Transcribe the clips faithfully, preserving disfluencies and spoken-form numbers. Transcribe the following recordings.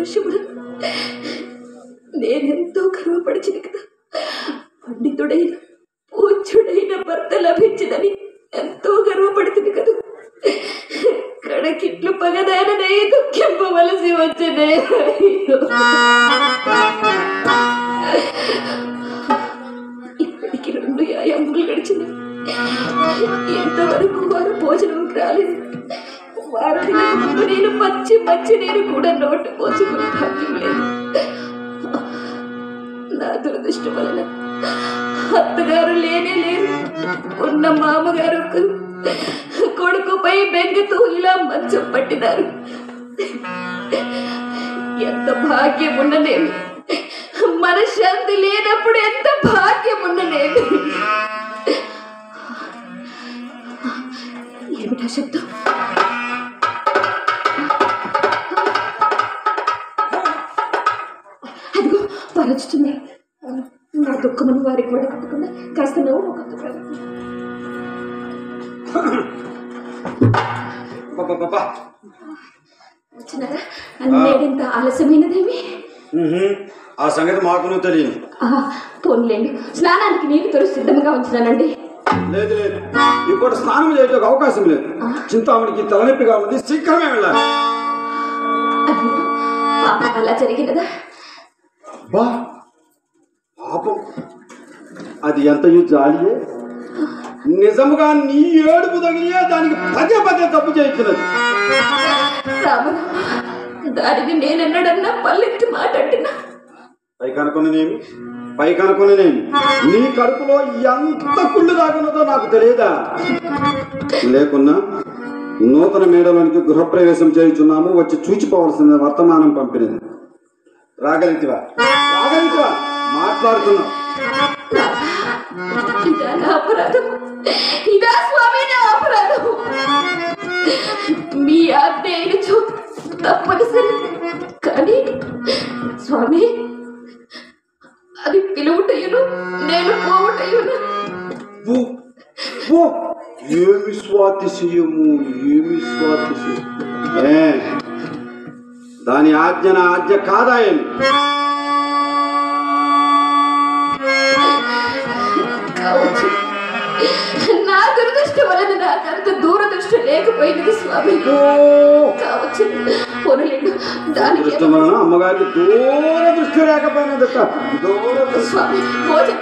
విషయంలో నేనెంతో గర్వపడిచిన కదా. పండితుడైన పూజ్యుడైన భర్త లభించిందని ఎంతో గర్వపడుతుంది కదా. కడకిట్లు పగదాననే దుఃఖింపవలసి వచ్చినే. ఇప్పటికి రెండు యాయములు గడిచినాయి. ఇంతవరకు వారు భోజనం రాలేదు. వారు ముందు నేను పచ్చి పచ్చి నీరు కూడా నోటు పోసుకుని భాగ్యం లేదు. నా దురదృష్టం వలన అత్తగారు లేనే లేరు. ఉన్న మామగారు కొడుకుపై బెంగతో ఇలా మంచం పట్టినారు. ఎంత భాగ్యం ఉన్ననేమి, మనశ్శాంతి లేనప్పుడు ఎంత భాగ్యం ఉన్ననేమి. ఏమిటా శబ్దం? అదిగో పరచుతుంది. నా దుఃఖమని వారికి వడకట్టకుండా కాస్త నవ్వు వచ్చినారా? నేడింత ఆలస్యమైనదేమి? ఆ సంగతి మాకు తెలియదు. పోన్లేండి, స్నానానికి నీరు తొలి సిద్ధంగా ఉంచినానండి. లేదు లేదు, ఇప్పుడు స్నానం చేయడానికి అవకాశం లేదు. చింతామణికి తలనొప్పిగా ఉంది, శీఘ్రమే వెళ్ళాలి. అలా జరిగినదా? పాపం, అది ఎంతయో జాలియే. నిజముగా నీ ఏడుపు తగిలియే దానికి పదే పదే తప్పు చేయించినది. దానికి నేనెన్నడన్నా పల్లెత్తి మాట్లాడినా పై కనుకొనేమి పై కనుకొనేమి నీ కడుపులో ఎంత కుళ్ళు దాకున్నదో నాకు తెలియదా? లేకున్నా నూతన మేడలోనికి గృహప్రవేశం చేయుచున్నాము, వచ్చి చూచిపోవలసిన వర్తమానం పంపినది. రాగలిగితివా రాగలిగితివా మాట్లాడుతున్నావు. ఇదా నా అపరాధం, ఇదా స్వామి నా అపరాధం. మీ ఆజ్ఞ అయినచో తప్పనిసరి, కానీ స్వామి అది పిలువుటయును నేను పోవుటయును. ఏమి స్వాతిశయము, ఏమి స్వాతిశయం. ఏ దాని ఆజ్ఞన ఆజ్ఞ కాదాయని కావచ్చు. నా దురదృష్టం వలన నాకంత దూరదృష్టి లేకపోయినది స్వామి. కావచ్చు, పొరలేడు. దానికి అమ్మగారికి దూరదృష్టి లేకపోయినదట. స్వామి భోజనం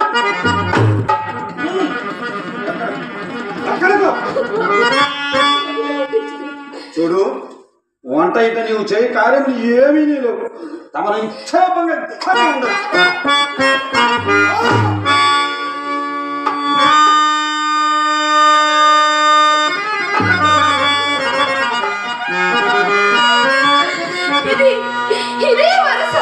చూడు, వంట అయితే నీవు చేయ కార్యం ఏమీ నీలో తమ నిక్షేపంగా ఇది ఇదే వరస.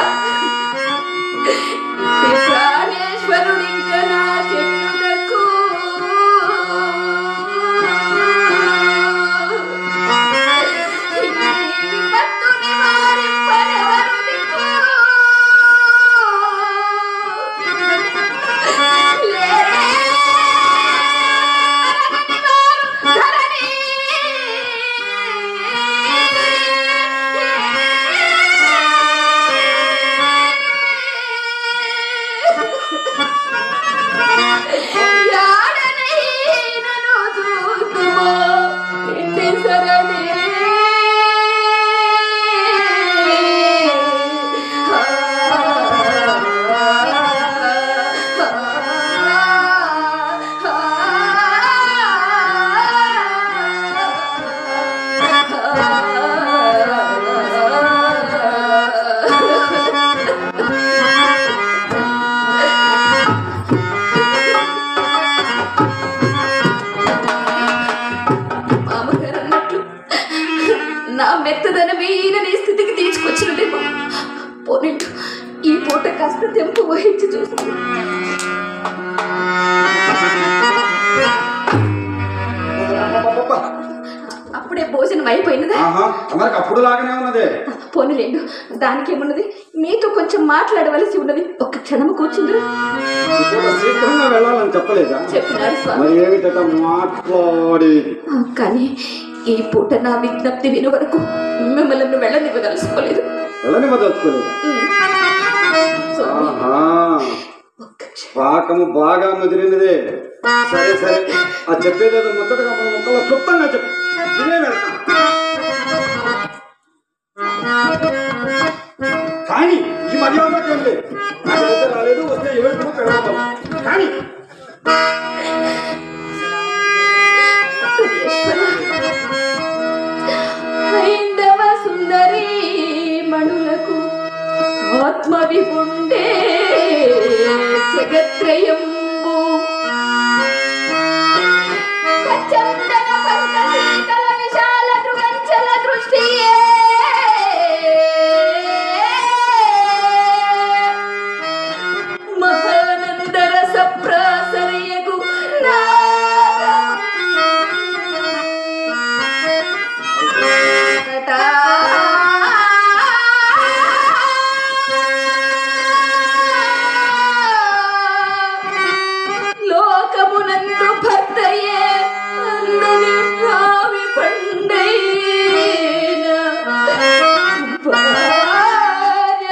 ప్రాణేశ్వరుడు ఇంకా నా చెట్టునకు ఈ పూట కాస్త తెంపు వహించి చూస్తుంది. అప్పుడే భోజనం అయిపోయినదా? అప్పుడు లాగానే ఉన్నదే. పోనీలేండు, దానికి ఏమున్నది. మీతో కొంచెం మాట్లాడవలసి ఉన్నది. ఒక్క క్షణం కూర్చుందరు. శీఘ్రంగా వెళ్ళాలని చెప్పలేదా? చెప్పినారు స్వామి. మాట్లాడి కానీ ఈ పూట నా విజ్ఞప్తి విను వరకు మిమ్మల్ని వెళ్ళనివ్వదలుచుకోలేదు. వెళ్ళనివ్వదలుచుకోలేదు. పాకము బాగా ముదిరినదే. సరే సరే, ఆ చెప్పేదేదో ముచ్చటగా మన మొక్కలో క్లుప్తంగా చెప్పు. ఇదే వెళ్తాం. కానీ ఈ మర్యాదకి ఏంటి? నాకు వస్తే రాలేదు, వస్తే ఏడుపు పెడతాం. కానీ హైందవ సుందరి మణులకు ఆత్మవిపుండే జగత్రయంబు చందన పంకశీతల విశాల దృగంచల దృష్టియే మహానంద రస ప్రాసరయగు లోకమునందు భర్తయే అందరి భావి పండైన భార్య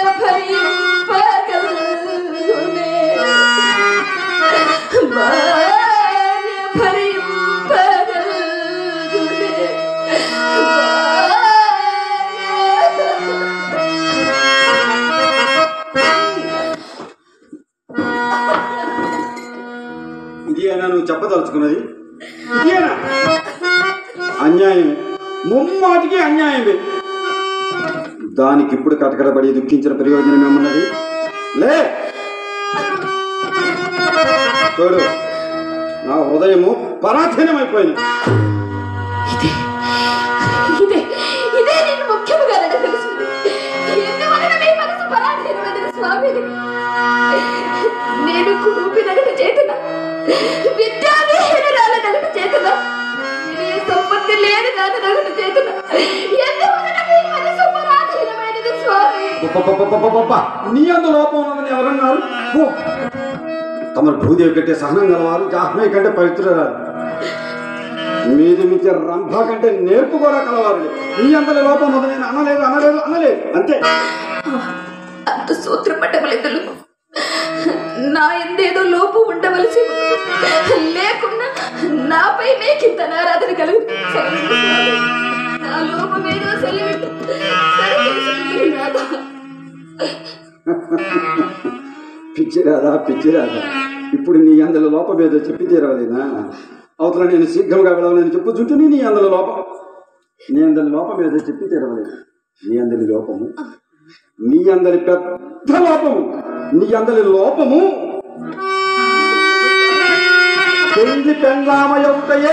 భరింపగలుగునే భార్య భరింపగలుగునే ఇదేనా నువ్వు చెప్పదలుచుకున్నది? ఇదేనా? అన్యాయమే, ముమ్మాటికి అన్యాయమే. దానికి ఇప్పుడు కటకడబడి దుఃఖించిన ప్రయోజనం ఏమున్నది? లే చూడు, నా హృదయము పరాధీనమైపోయింది. ఇదే ఇదే ఇదే నేను ముఖ్యముగా నాకు తెలిసింది. ఎందువలన మీ మనసు పరాధీనమైనది స్వామి? నేను కూపినగట చేతున విద్యావిహీనురాల నగట చేతున వినయ సంపత్తి లేని దాని నగట చేతున ఎందువలన మీ మనసు పరాధీనమైనది స్వామి? నీ అందు లోపం ఉన్నదని ఎవరన్నారు? తమరు భూదేవి కంటే సహనం గలవారు, జాహ్నవి కంటే పవిత్రురాలు, మీది మించే రంభ కంటే నేర్పు కూడా కలవారు. నీ అంతలో లోపం ఉన్నది నేను అనలేదు అనలేదు అనలేదు అంతే. అంత సూత్రపట్టవలెందులు? నా ఎందేదో లోపం ఉండవలసి లేకున్నా నాపై మీకింత నారాధన కలుగు. నా లోపమేదో సెలవిట్టు పిచ్చిరాదా పిచ్చిరాదా, ఇప్పుడు నీ అందులో లోపం ఏదో చెప్పి తీరవలేనా? అవతల నేను శీఘ్రంగా వెళ్ళవలని చెప్పుచుంటే నీ అందులో లోపం నీ అందరి లోపం ఏదో చెప్పి తీరవలేదు. నీ అందరి లోపము నీ అందరి పెద్ద లోపము నీ అందరి లోపము పెళ్లి పెండ్లామయ్యే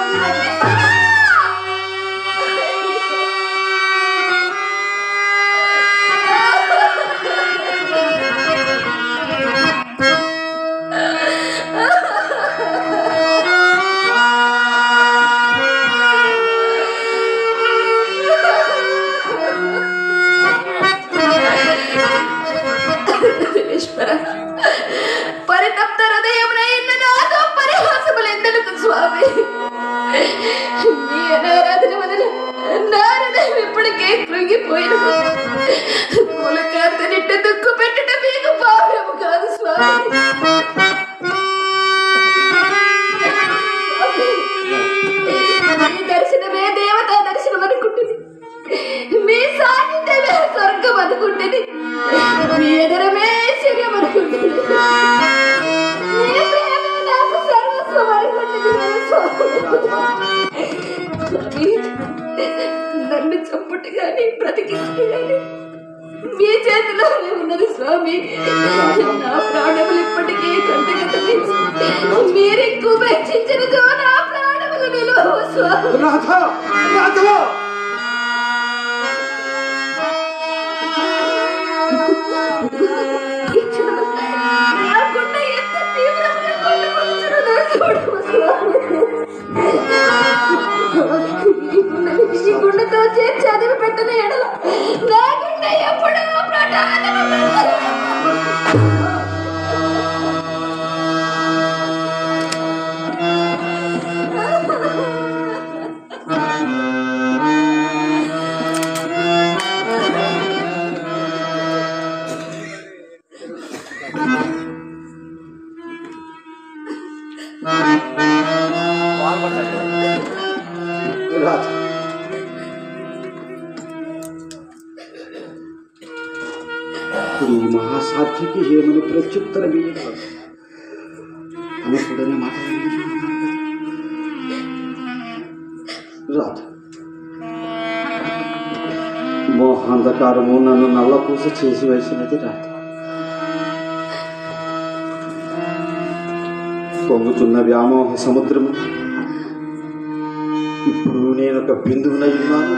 పరితప్త హృదయం నాతో పరిహాసములెందుకు స్వామి? మీ అనారాధన వలన నా హృదయం ఇప్పటికే కృంగిపోయిన కులకాంత నిట్ట దుక్కు పెట్టట మీకు పాపము కాదు స్వామి. మీ దర్శనమే దేవతా దర్శనం అనుకుంటుంది, మీ సాన్నిధ్యమే స్వర్గం అనుకుంటుంది, మీ ఎదరమే శర్యం అనుకుంటుంది, మీ ప్రేమే నాకు సర్వస్వం అనుకుంటుంది. నన్ను చంపుట గాని బ్రతికించుట గాని మీ చేతిలోనే ఉన్నది స్వామి. నా ప్రాణములు ఇప్పటికీ కంటగట్టని మీరెక్కువ వెచ్చించినదో నా ప్రాణములు నిలువవు స్వామి. నాకున్న ఎంత తీవ్రంగా కొట్టుకొచ్చునో చూడము స్వామి. ఈ గుండెతో చేర్చి చదివి పెట్టిన ఎడల నా గుండె ఎప్పుడూ సాధ్యకి ఏమని ప్రత్యుత్తరం ఇయ్యగలదు? అనుకుడనే మాట రాదు. మోహాంధకారము నన్ను నల్లపూస చేసి వేసినది రాదు. పొంగుతున్న వ్యామోహ సముద్రము ఇప్పుడు నేను ఒక బిందువునై ఉన్నాను.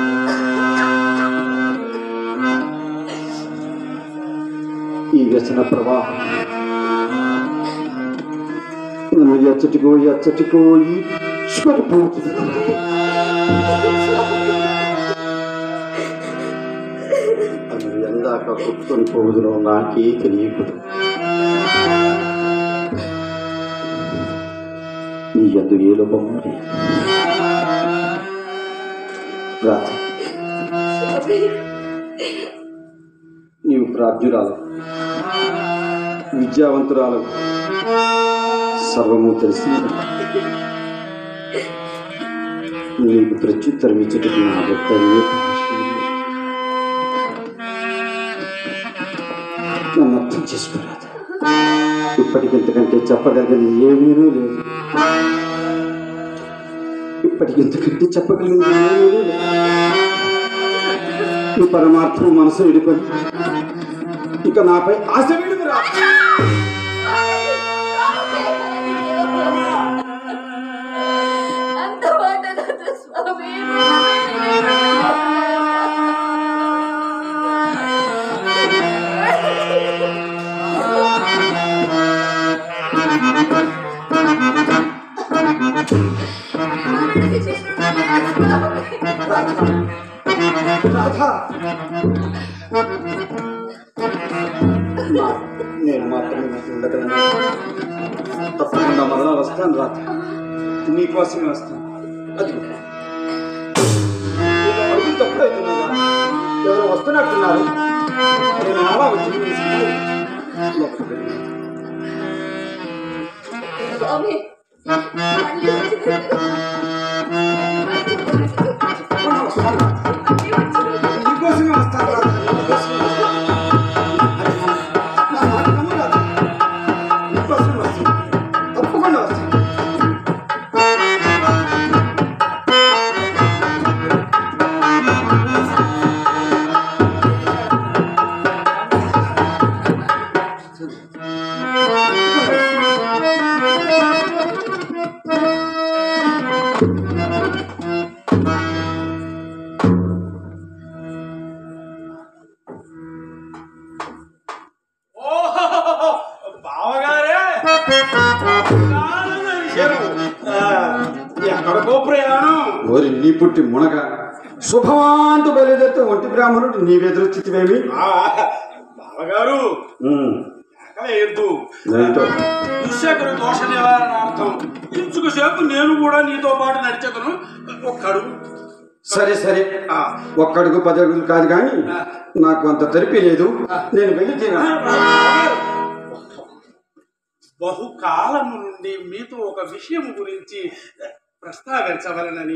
ఈ వ్యసన ప్రవాహం నన్ను ఎచ్చటికో ఎచ్చటికో ఈశ్వరిపోతుంది. అది ఎందాక కుట్టుకొని పోదునో నాకే తెలియదు. నీ ఎందు ఏ లోపము రాధ, నీవు ప్రాజ్ఞురాలు, విద్యావంతురాలు, సర్వము తెలిసి నీకు ప్రత్యుత్తరం ఇచ్చేటట్టు నా యొక్క నన్ను అర్థం చేసుకోరాదు. ఇప్పటికింతకంటే చెప్పగలిగింది ఏమీనూ లేదు. ఇప్పటికింతకంటే చెప్పగలిగింది ఏమీ లేదు. ఈ పరమార్థం మనసు విడుకొని ఇక నాపై ఆశ విడుకురా. నేను మాత్రమే ఉండగలను. తప్పకుండా మరలా వస్తాను రాధ, నీకోసమే వస్తాను. అది అడుగులు తప్పుడవుతున్నా, ఎవరు వస్తున్నట్టున్నారు. నేను అలా వచ్చి నీకోసమే వస్తాను రాధ, నీకోసమే తప్పకుండా వస్తాను. ఎక్కడికో ప్రయాణం. ఓరి నీ పుట్టి మునగ శుభమాంతు బయలుదేరితే ఒంటి బ్రాహ్మణుడు నీవెదురొచ్చితివేమి? బావగారు దుశ్శేఖరు దోష నివారణార్థం ఇంచుకు సేపు నేను కూడా నీతో పాటు నడిచేతను. ఒక్కడు సరే సరే, ఒక్కడుగు పది అడుగులు కాదు కానీ నాకు అంత తెలిపి లేదు. నేను వెళ్ళి తినా. బహుకాలము నుండి మీతో ఒక విషయం గురించి ప్రస్తావించవలనని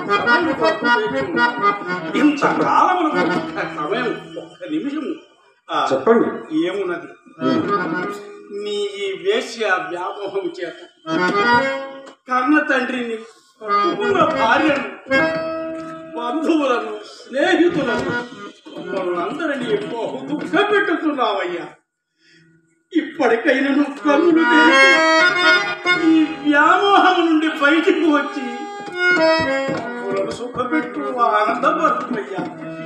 ఇంతకాలము సమయం ఒక్క నిమిషం చెప్పండి. ఏమున్నది, నీ ఈ వేశ్య వ్యామోహం చేత కర్ణ తండ్రిని, భార్యను, బంధువులను, స్నేహితులను అందరినీ బహు దుఃఖ పెట్టుతున్నావయ్యా. ఇప్పటికైనా నువ్వు కన్నులు తెరిచి ఈ వ్యామోహం నుండి బయటికి వచ్చి సుఖపెట్టు, ఆనందపడుతున్నాయ్యా.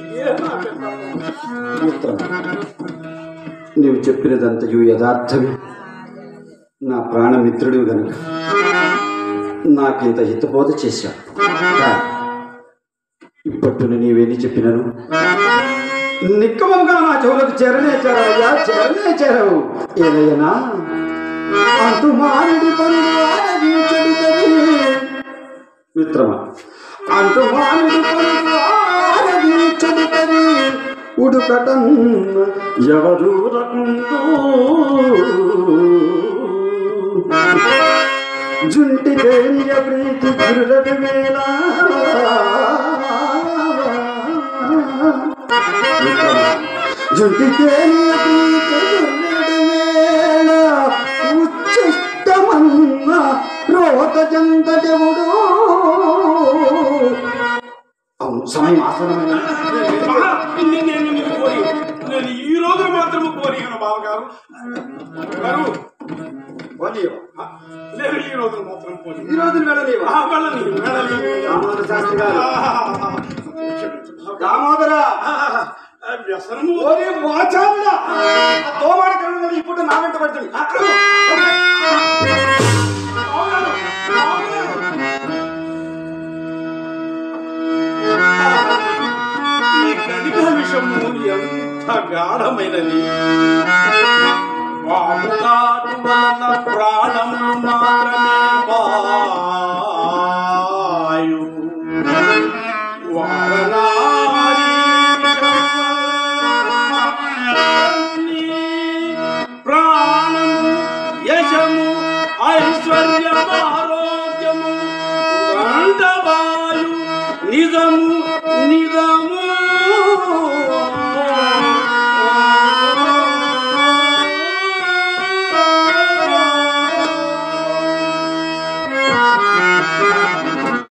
నీవు చెప్పినదంతయు యథార్థమే. నా ప్రాణమిత్రుడు గనుక నాకింత హితబోధ చేశావు. ఇప్పట్టును నీవేని చెప్పినను నిక్కముగా నా చెవులకు చేరనే చేరవయ్యా, చేరనే చేరవు. ఏదైనా అంతు మానడి పనులు మిత్రమా, అంతు మానడి పనులు ఆరగించడి ఉడుకటం ఎవరు రకుందో జుంటి దేనియ ప్రీతి గురులటి వేళ ఉచ్చిష్టమన్న రోత చెందడెవుడు. అవును, సమయం ఆసనమైన. నేను నీకు కోరి నేను ఈ రోజు మాత్రము కోరిగాను బావగారు గారు. నేను ఈ రోజు మాత్రం కోరి ఈ రోజు వెళ్ళలేవు. వెళ్ళని వెళ్ళని దామోదర శాస్త్రి గారు. దామోదర వ్యసనము తోమాడ కళ్ళు ఇప్పుడు నా వెంట పడుతుంది. ఈ కనిక విషము ఎంత గాఢమైనది. వాముగాటు వలన ప్రాణములు మాత్రమే